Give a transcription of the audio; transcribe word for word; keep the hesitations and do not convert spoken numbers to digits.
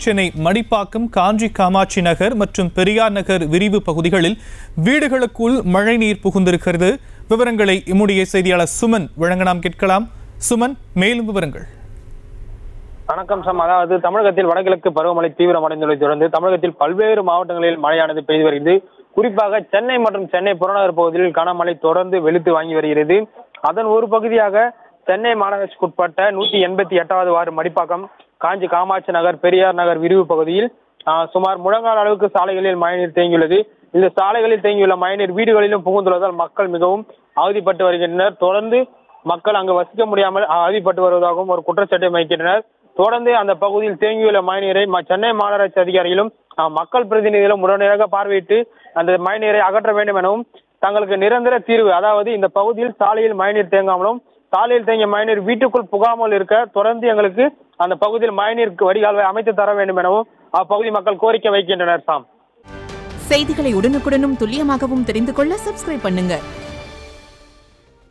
சென்னை மடிப்பாக்கம், காஞ்சி காமாட்சி நகர் மற்றும் பெரியார் நகர் விரிவு பகுதிகளில் வீடுகளுக்குள் மழைநீர் புகுந்திருக்கிறது. விவரங்களை இம்முடைய செய்தியாளர் சுமன் வழங்க நாம் கேட்கலாம். சுமன், மேலும் விவரங்கள். வணக்கம் சம். அதாவது தமிழகத்தில் வடகிழக்கு பருவமழை தீவிரமடைந்துள்ளதை தொடர்ந்து தமிழகத்தில் பல்வேறு மாவட்டங்களில் மழையானது பெய்து வருகிறது. குறிப்பாக சென்னை மற்றும் சென்னை புறநகர் பகுதியில் கனமழை தொடர்ந்து வெளுத்து வாங்கி வருகிறது. அதன் ஒரு பகுதியாக சென்னை மாநகராட்சிக்குட்பட்ட நூத்தி எண்பத்தி எட்டாவது வார்டு மடிப்பாக்கம், காஞ்சி காமாட்சி நகர், பெரியார் நகர் விரிவு பகுதியில் சுமார் முழங்கால் அளவுக்கு சாலைகளில் மழைநீர் தேங்கியுள்ளது. இந்த சாலைகளில் தேங்கியுள்ள மழைநீர் வீடுகளிலும் புகுந்துள்ளதால் மக்கள் மிகவும் அவதிப்பட்டு வருகின்றனர். தொடர்ந்து மக்கள் அங்கு வசிக்க முடியாமல் அவதிப்பட்டு வருவதாகவும் ஒரு குற்றச்சாட்டை வைக்கின்றனர். தொடர்ந்து அந்த பகுதியில் தேங்கியுள்ள மழைநீரை சென்னை மாநகராட்சி அதிகாரிகளும் மக்கள் பிரதிநிதிகளும் உடனடியாக பார்வையிட்டு அந்த மழைநீரை அகற்ற வேண்டும் எனவும், தங்களுக்கு நிரந்தர தீர்வு, அதாவது இந்த பகுதியில் சாலையில் மழைநீர் தேங்காமலும் சாலையில் தேங்கிய மழைநீர் வீட்டுக்குள் புகாமல் இருக்க தொடர்ந்து எங்களுக்கு அந்த பகுதியில் மழைநீருக்கு வடிகால்வை அமைத்து தர வேண்டும் எனவும் அப்பகுதி மக்கள் கோரிக்கை வைக்கின்றனர். சாம், செய்திகளை உடனுக்குடனும் துல்லியமாகவும் தெரிந்து கொள்ள சப்ஸ்கிரைப் பண்ணுங்க.